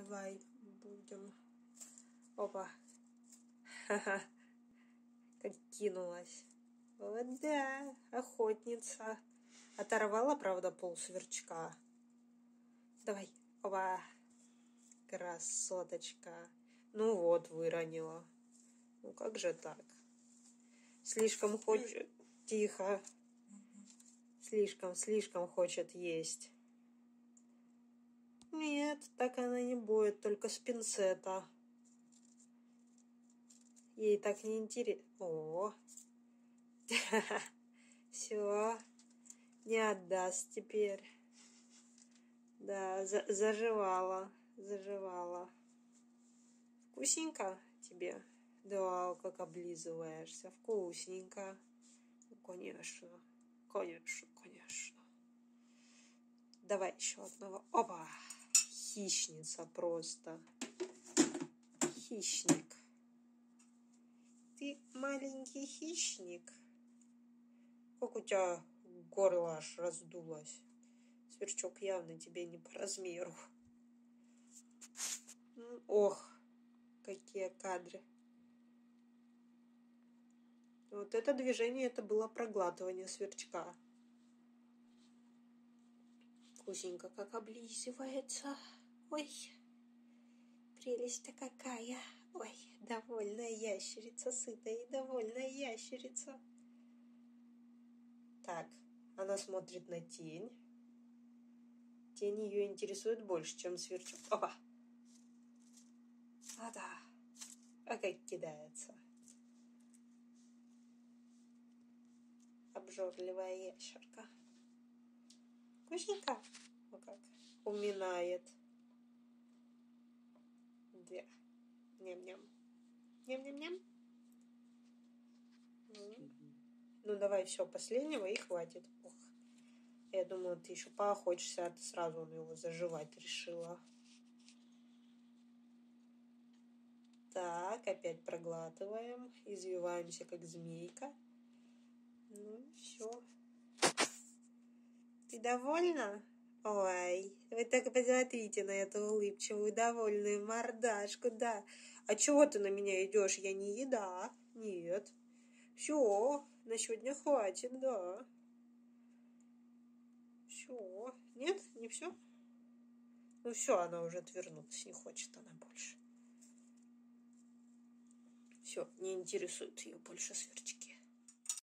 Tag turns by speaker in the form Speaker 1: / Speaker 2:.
Speaker 1: Давай будем. Опа. Ха-ха. Как кинулась. Вот да, охотница. Оторвала, правда, пол сверчка. Давай. Опа. Красоточка. Ну вот, выронила. Ну как же так? Слишком хочет... Тихо. Слишком хочет есть. Нет, так она не будет, только с пинцета. Ей так не интересно. О, все, не отдаст теперь. Да, заживала. Вкусненько тебе? Да, как облизываешься. Вкусненько. Ну, конечно. Давай еще одного. Опа! Хищница просто. Хищник. Ты маленький хищник. Как у тебя горло аж раздулось. Сверчок явно тебе не по размеру. Ох, какие кадры. Вот это движение, это было проглатывание сверчка. Вкусненько как облизывается. Ой, прелесть-то какая. Ой, довольная ящерица, сытая и довольная ящерица. Так, она смотрит на тень. Тень ее интересует больше, чем сверчок. Опа! А да, а как кидается. Обжорливая ящерка. Вкусненько? Ну как? Уминает. Да. Ням-ням. Ням-ням-ням. Ну давай все, последнего и хватит. Ох. Я думала, ты еще поохотишься, а ты сразу его заживать решила. Так, опять проглатываем. Извиваемся, как змейка. Ну, все. Ты довольна? Ой, вы только посмотрите на эту улыбчивую, довольную мордашку, да. А чего ты на меня идешь? Я не еда. Нет. Все, на сегодня хватит, да. Все. Нет, не все? Ну все, она уже отвернулась, не хочет она больше. Все, не интересуют ее больше сверчки.